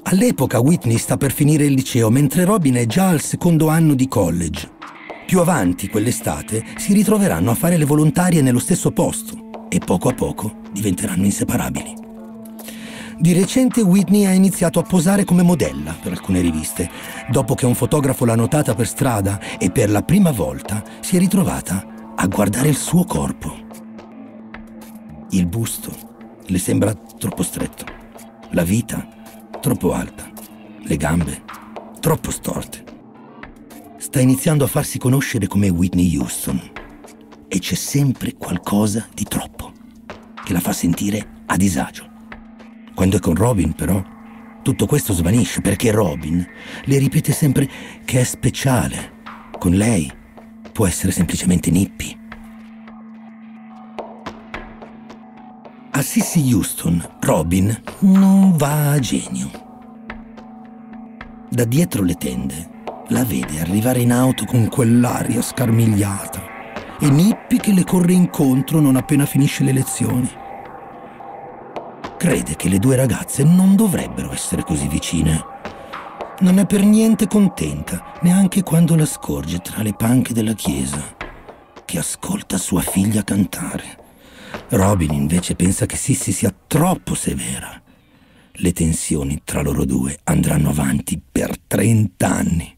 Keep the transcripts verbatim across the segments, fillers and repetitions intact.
All'epoca Whitney sta per finire il liceo, mentre Robin è già al secondo anno di college. Più avanti, quell'estate, si ritroveranno a fare le volontarie nello stesso posto e poco a poco diventeranno inseparabili. Di recente Whitney ha iniziato a posare come modella per alcune riviste, dopo che un fotografo l'ha notata per strada e per la prima volta si è ritrovata a guardare il suo corpo. Il busto le sembra troppo stretto, la vita troppo alta, le gambe troppo storte. Sta iniziando a farsi conoscere come Whitney Houston e c'è sempre qualcosa di troppo che la fa sentire a disagio. Quando è con Robin, però, tutto questo svanisce perché Robin le ripete sempre che è speciale. Con lei può essere semplicemente Nippy. A Cissy Houston, Robin non va a genio. Da dietro le tende la vede arrivare in auto con quell'aria scarmigliata e Nippy che le corre incontro non appena finisce le lezioni. Crede che le due ragazze non dovrebbero essere così vicine. Non è per niente contenta, neanche quando la scorge tra le panche della chiesa, che ascolta sua figlia cantare. Robin invece pensa che Cissy sia troppo severa. Le tensioni tra loro due andranno avanti per trent'anni.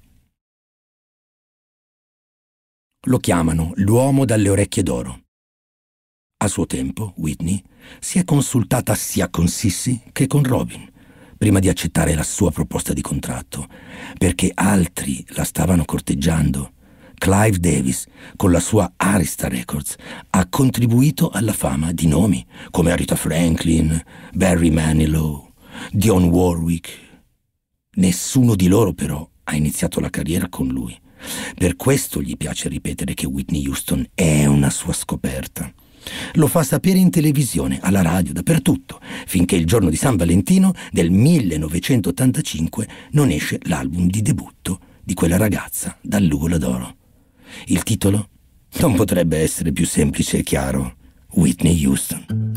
Lo chiamano l'uomo dalle orecchie d'oro. A suo tempo, Whitney si è consultata sia con Cissy che con Robin, prima di accettare la sua proposta di contratto, perché altri la stavano corteggiando. Clive Davis, con la sua Arista Records, ha contribuito alla fama di nomi come Aretha Franklin, Barry Manilow, Dionne Warwick. Nessuno di loro, però, ha iniziato la carriera con lui. Per questo gli piace ripetere che Whitney Houston è una sua scoperta. Lo fa sapere in televisione, alla radio, dappertutto, finché il giorno di San Valentino del millenovecentottantacinque non esce l'album di debutto di quella ragazza dall'Ugola d'Oro. Il titolo non potrebbe essere più semplice e chiaro: Whitney Houston.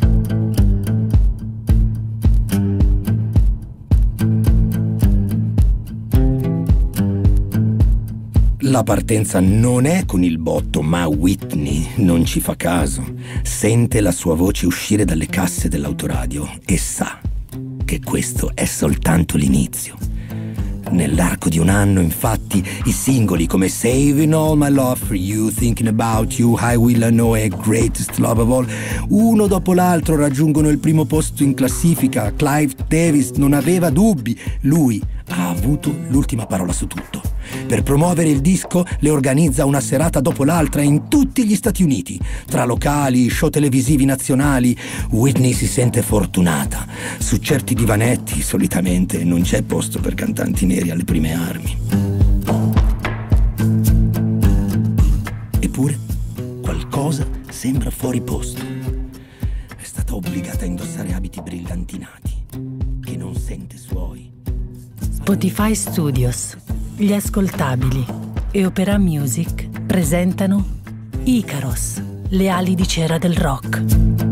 La partenza non è con il botto, ma Whitney non ci fa caso. Sente la sua voce uscire dalle casse dell'autoradio e sa che questo è soltanto l'inizio. Nell'arco di un anno, infatti, i singoli come Saving All My Love For You, Thinking About You, I Will I Know e Greatest Love of All, uno dopo l'altro raggiungono il primo posto in classifica. Clive Davis non aveva dubbi, lui ha avuto l'ultima parola su tutto. Per promuovere il disco le organizza una serata dopo l'altra in tutti gli Stati Uniti. Tra locali, show televisivi nazionali, Whitney si sente fortunata. Su certi divanetti, solitamente, non c'è posto per cantanti neri alle prime armi. Eppure, qualcosa sembra fuori posto. È stata obbligata a indossare abiti brillantinati, che non sente suoi. Spotify Studios, Gli Ascoltabili e Opera Music presentano Icaros, le ali di cera del rock.